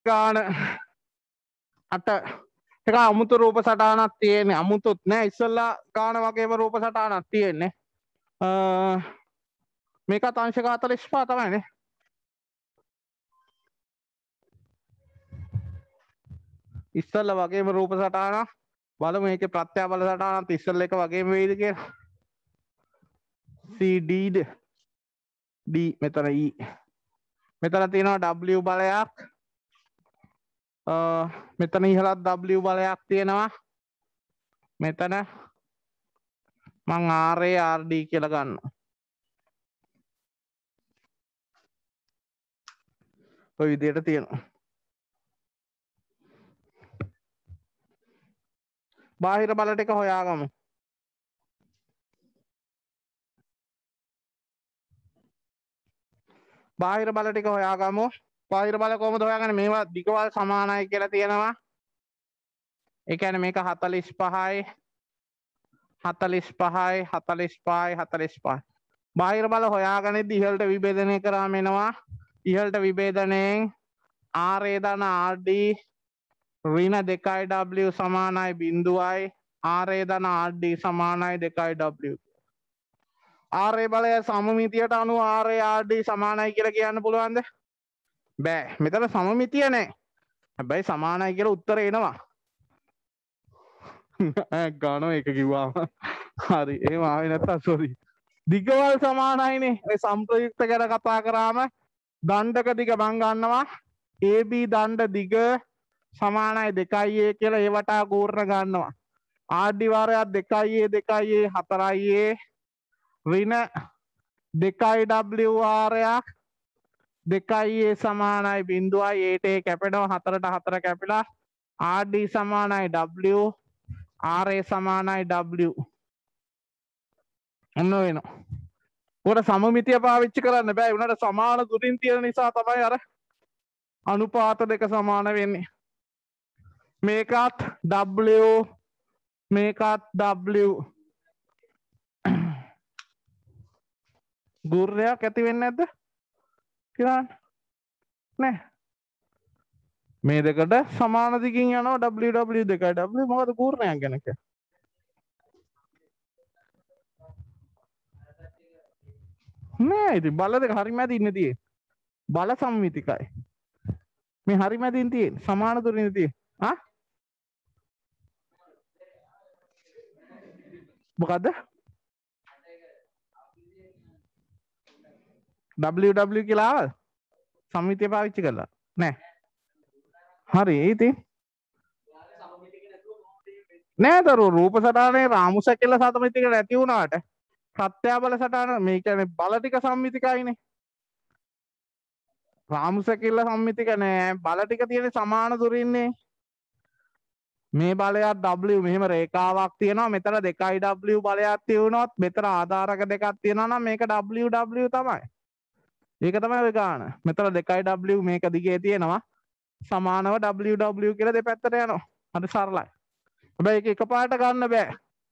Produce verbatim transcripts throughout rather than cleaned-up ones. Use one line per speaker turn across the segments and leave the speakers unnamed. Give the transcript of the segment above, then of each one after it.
ගාන අට එක අමුතු රූප සටහනක් තියෙන්නේ. අමුතුත් නෑ ඉස්සල්ලා ගාන වගේම රූප සටහනක් තියෙන්නේ. මේකත් අංශක හතළිස් පහ තමයිනේ. ඉස්සල්ලා වගේම රූප සටහනක් බලමු මේකේ ප්‍රත්‍යාබල සටහනත් ඉස්සල්ලා එක වගේම වෙයිද කියලා. C D D මෙතන E මෙතන තියෙනවා W බලයක්. මෙතන ඉහළත් W බලයක් තියෙනවා. මෙතන මං R A R D කියලා ගන්නවා. ඔය විදිහට තියෙනවා. බාහිර බල ටික හොයාගමු. බාහිර බල ටික හොයාගමු. බාහිර බල කොහොමද හොයාගන්නේ? මේවා දිගවල් සමානයි කියලා තියෙනවා. ඒ කියන්නේ මේක හතළිස් පහයි හතළිස් පහයි හතළිස් පහයි හතළිස් පහයි. බාහිර බල හොයාගනිද්දි ඉහළට විභේදනය කරාම එනවා. ඉහළට විභේදනයෙන් R A දන R D ඍණ දෙකයි W සමානයි බිංදුවයි. R A දන R D සමානයි දෙකයි W. R A බලය සමමිතියට අනුව R A R D සමානයි කියලා කියන්න පුළුවන්ද? බෑ. මෙතන සමමිතිය නෑ. හැබැයි සමානයි කියලා උත්තරේ එනවා. ගානෝ එක කිව්වාම. හරි. එහෙම ආවේ නැත්තම් සෝරි. දිගවල් සමානයිනේ. ඒ සම්ප්‍රයුක්ත ගැන කතා කරාම දණ්ඩක දිග මං ගන්නවා A B දණ්ඩ දිග සමානයි දෙකයි A කියලා ඒ වටා කූර්ණ ගන්නවා. R D වාරයක් දෙකයි A දෙකයි A හතරයි A ඍණ දෙකයි W වාරයක් දෙකයි A සමානයි බිංදුවයි ඒට A කැපෙනවා හතරට හතර කැපිලා R D සමානයි W R A සමානයි W. ඔන්න වෙනවා. උකට සමමිතිය පාවිච්චි කරන්න බෑ. උනට සමාන දුරින් තියෙන නිසා තමයි අර අනුපාත දෙක සමාන වෙන්නේ. මේකත් W මේකත් W. ගුර්රයක් ඇති වෙන්නේ නැද්ද? කියලා නෑ. මේ දෙකට සමාන දිගින් යනවා W W දෙකයි W මොකද ගුර්ණයක් ගැන කියන්නේ? නෑ ඉතින් බල දෙක හරි මැද ඉන්නේ තියෙන්නේ. බල සමමිතිකයි. මේ හරි මැදින් තියෙන්නේ සමාන දුරින් තියෙන්නේ. ආ? මොකද්ද? W W කියලා ආවද? සමමිතිය පාවිච්චි කළා. නෑ. හරි ඉතින් නෑ දරුවෝ රූප සටහනේ රාමු සැකෙල සමමිතික නැති වුණාට ප්‍රත්‍යාබල සටහන මේ කියන්නේ බල ටික සම්මිතිකයිනේ. රාමු සැකෙල සම්මිතික නෑ. බල ටික තියෙන්නේ සමාන දුරින්නේ. මේ බලයක් W මෙහෙම රේඛාවක් තියෙනවා. මෙතන දෙකයි W බලයක් තියුණොත් මෙතන ආධාරක දෙකක් තියෙනවා නම් මේක W W තමයි. ඒක තමයි ඔය ගාන. මෙතන දෙකයි W මේක දිගේ තියෙනවා. සමානව W W කියලා දෙපැත්තට යනවා. හරි සරලයි. හැබැයි ඒක එකපාරට ගන්න බෑ.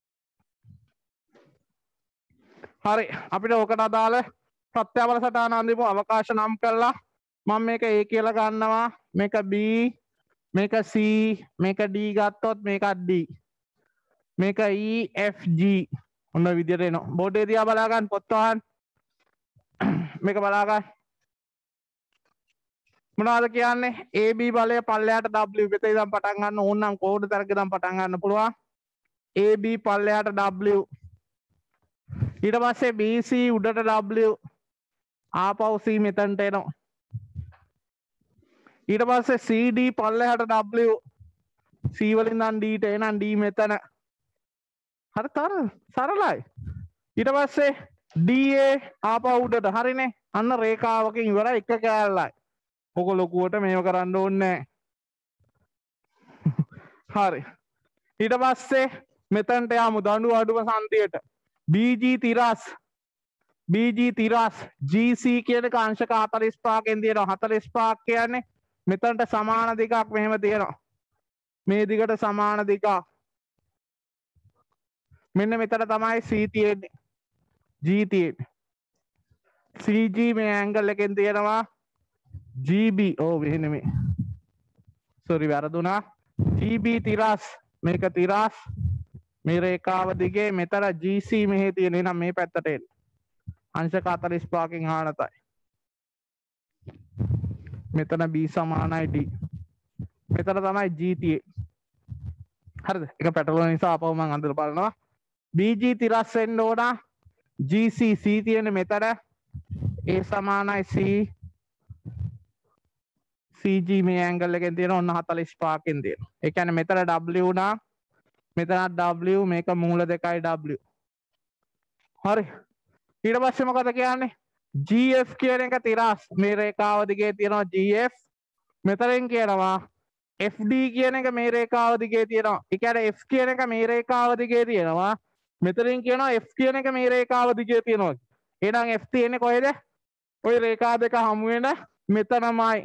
හරි අපිට ඕකට අදාළ ප්‍රත්‍යාබල සටහන අඳිමු. අවකාශ නම් කරලා මම මේක A කියලා ගන්නවා. මේක B මේක C මේක D ගත්තොත් මේකත් D. මේක E F G. ඔන්න විදියට එනවා. බෝඩේ දිහා බලා ගන්න පොත් වහන්. මේක බලා ගන්න. මොනවද කියන්නේ? A B බලය පල්ලෙහාට W මෙතන ඉඳන් පටන් ගන්න ඕන නම් කෝඩ් තරක ඉඳන් පටන් ගන්න පුළුවන්. A B පල්ලෙහාට W ඊට පස්සේ B C උඩට W ආපහු C මෙතනට එනවා. ඊට පස්සේ C D පල්ලෙහාට W C වලින් නම් D ට එනනම් D මෙතන. හරි තර සරලයි. ඊට පස්සේ D A ආපහු උඩට හරිනේ. අන්න රේඛාවකින් ඉවරයි එක කෑල්ලයි. ඔක ලොකුවට මේව කරන්න ඕනේ නැහැ. හරි. ඊට පස්සේ මෙතනට යමු දඬු අඩුව සංදියට. B G තිරස් B G තිරස් G C කියන එක අංශක හතළිස් පහකින් තියෙනවා. හතළිස් පහක් කියන්නේ මෙතනට සමාන දෙකක් මෙහෙම තියෙනවා. මේ දිගට සමාන දෙකක්. මෙන්න මෙතන තමයි C තියෙන්නේ. G තියෙන්නේ. C G මේ ඇන්ගල් එකෙන් තියෙනවා G B. ඔව් මෙහෙ නෙමෙයි. සෝරි වැරදුනා. G B තිරස් මේක තිරස් මේ රේඛාව දිගේ මෙතන G C මෙහි තියෙන. එහෙනම් මේ පැත්තට එන්න. අංශක හතළිස් පහකින් ආනතයි. මෙතන B සමානයි D. මෙතන තමයි G තියෙන්නේ. හරිද? ඒක පැටලුන නිසා අපව මම අඳුර බලනවා. B G තිරස් වෙන්න ඕන. G C C තියෙන්නේ මෙතන. A සමානයි C. C G මේ ඇන්ගල් එකෙන් තියෙන ඔන්න හතළිස් පහකින් තියෙනවා. ඒ කියන්නේ මෙතන W නා මෙතන W මේක මූල දෙකයි W. හරි. ඊට පස්සේ මොකද කියන්නේ? G F කියන එක තිරස් මේ රේඛාව දිගේ තියෙනවා G F. මෙතනින් කියනවා F D කියන එක මේ රේඛාව දිගේ තියෙනවා. ඒ කියන්නේ F කියන එක මේ රේඛාව දිගේ තියෙනවා. මෙතනින් කියනවා F කියන එක මේ රේඛාව දිගේ තියෙනවා. එහෙනම් F තියෙන්නේ කොහෙද? ওই රේඛා දෙක හමු වෙන මෙතනමයි.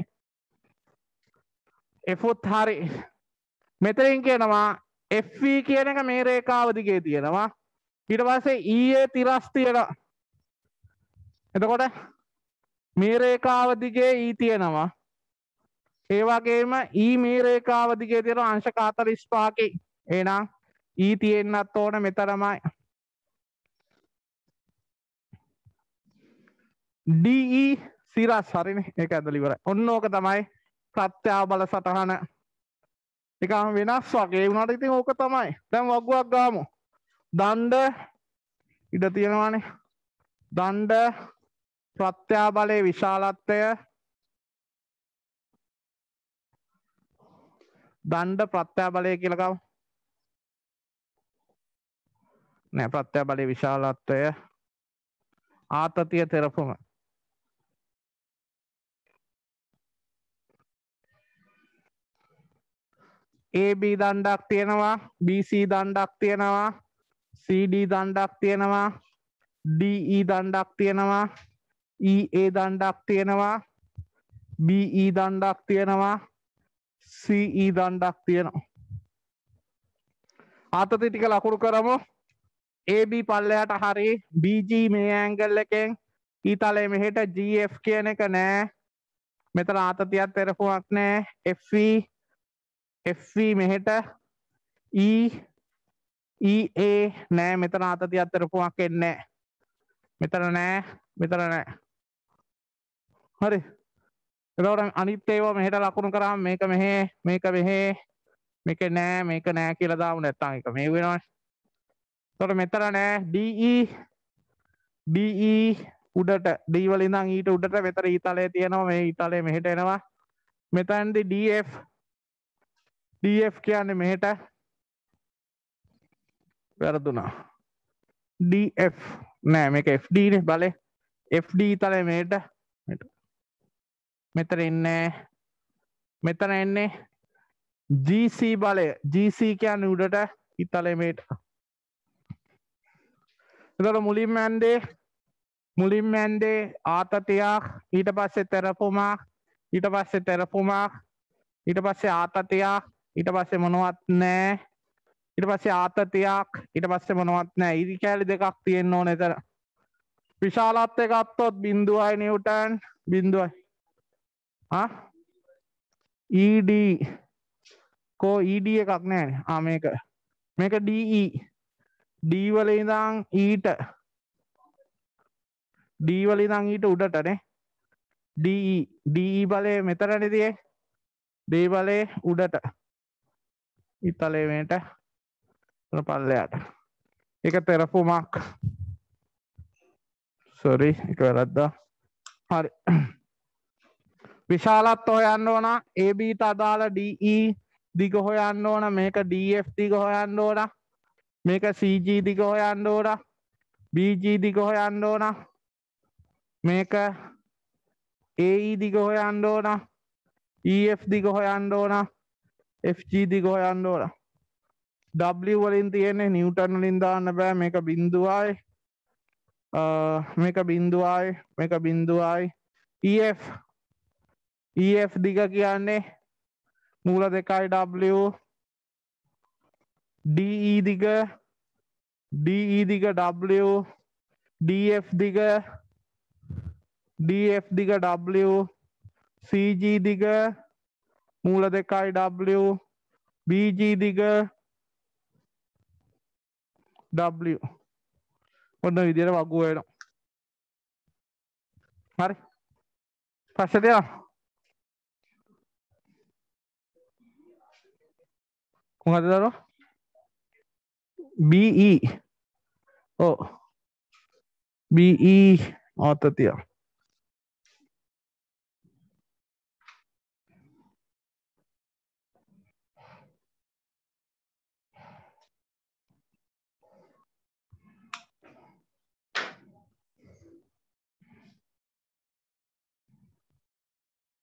F උත් හරි. මෙතනින් කියනවා F V කියන එක මේ රේඛාව දිගේ තියෙනවා. ඊට පස්සේ E A තිරස් තියෙනවා. එතකොට මේ රේඛාව දිගේ E තියෙනවා. ඒ වගේම E මේ රේඛාව දිගේ තියෙනවා අංශක හතළිස් පහකින්. එහෙනම් E තියෙන්නත් ඕන මෙතරමයි. D E සිරස් හරිනේ. ඒක ඇදලා ඉවරයි. ඔන්න ඕක තමයි ප්‍රත්‍යාබල සටහන. නිකන් වෙනස් වගේ වුණාට ඉතින් ඕක තමයි. දැන් වගුවක් ගාමු. දණ්ඩ ඉඩ තියෙනවානේ. දණ්ඩ ප්‍රත්‍යාබලයේ විශාලත්වය දණ්ඩ ප්‍රත්‍යාබලය කියලා ගමු. නෑ ප්‍රත්‍යාබලයේ විශාලත්වය ආතතිය තෙරපුම. A B දණ්ඩක් තියෙනවා, B C දණ්ඩක් තියෙනවා, C D දණ්ඩක් තියෙනවා, D E දණ්ඩක් තියෙනවා, E A දණ්ඩක් තියෙනවා, B E දණ්ඩක් තියෙනවා, C E දණ්ඩක් තියෙනවා. ආතති ටික ලකුණු කරමු. A B පල්ලයට හරි, B G මේ ඇන්ගල් එකෙන් ඊතලයේ මෙහෙට G F කියන එක නෑ. මෙතන ආතතියක් තෙරපුමක් නෑ. F E F V මෙහෙට E E A නෑ. මෙතන ආතතියක් තෙරපුමක් එන්නේ නෑ. මෙතන නෑ, මෙතන නෑ. හරි. එතකොට අනිත් ඒවා මෙහෙට ලකුණු කරාම මේක මෙහෙ, මේක මෙහෙ, මේක නෑ, මේක නෑ කියලා දාමු නැත්නම් ඒක මේ වෙනවනේ. එතකොට මෙතන නෑ D E D E උඩට D වල ඉඳන් ඊට උඩට මෙතන ඊතලයේ තියෙනවා. මේ ඊතලයේ මෙහෙට එනවා. මෙතනදී D F D F කියන්නේ මෙහෙට වැරදුනා. D F නෑ මේක F D නේ බලේ. F D ඊතලයේ මෙහෙට මෙතන ඉන්නේ. මෙතන එන්නේ G C බලය. G C කියන්නේ උඩට ඊතලයේ මෙහෙට. එතකොට මුලින්ම ඇන්දේ මුලින්ම ඇන්දේ ආතතියක්, ඊට පස්සේ තෙරපුමක්, ඊට පස්සේ තෙරපුමක්, ඊට පස්සේ ආතතියක්, ඊට පස්සේ මොනවත් නැහැ. ඊට පස්සේ ආතතියක්, ඊට පස්සේ මොනවත් නැහැ. ඉරි කැලි දෙකක් තියෙන්න ඕනේ එතන. විශාලත්වය ගත්තොත් බිංදුවයි නිව්ටන් බිංදුවයි. ආ E D කෝ E D එකක් නැහැ. ආ මේක. මේක D E. D වල ඉඳන් ඊට D වල ඉඳන් ඊට උඩටනේ. D E D E බලය මෙතනනේ තියෙන්නේ. D බලය උඩට. ඊතලයේ මේට පල්ලයට. ඒක තෙරපුමක්. sorry ඒක වැරද්දා. හරි. විශාලත්වය හොයන්න ඕන. A B ට අදාළ D E දිග හොයන්න ඕන. මේක D F දිග හොයන්න ඕන. මේක C G දිග හොයන්න ඕන. B G දිග හොයන්න ඕන. මේක A E දිග හොයන්න ඕන. E F දිග හොයන්න ඕන. F G දිග හොයන්න ඕන. W වලින් තියෙන්නේ නිව්ටන් වලින් දාන්න බෑ. මේක බිංදුවයි. මේක බිංදුවයි. මේක බිංදුවයි. E F E F දිග කියන්නේ මූල දෙකයි W. D E දිග D E දිග W. D F දිග D F දිග W. C G දිග මූල දෙකයි W B G දිග W ඔන්න විදියට වගුව වෙනවා. හරි ප්‍රශ්න තියෙනවා කොහොමද දරුවා B E ඔව් B E ආතතිය